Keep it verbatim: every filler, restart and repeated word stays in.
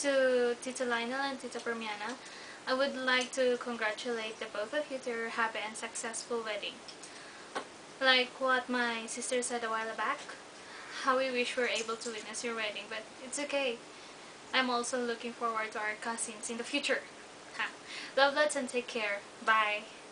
to Tito Lionel and Tita Permiana, I would like to congratulate the both of you to your happy and successful wedding. Like what my sister said a while back, how we wish we were able to witness your wedding, but it's okay. I'm also looking forward to our cousins in the future. Ha. Love lots and take care. Bye.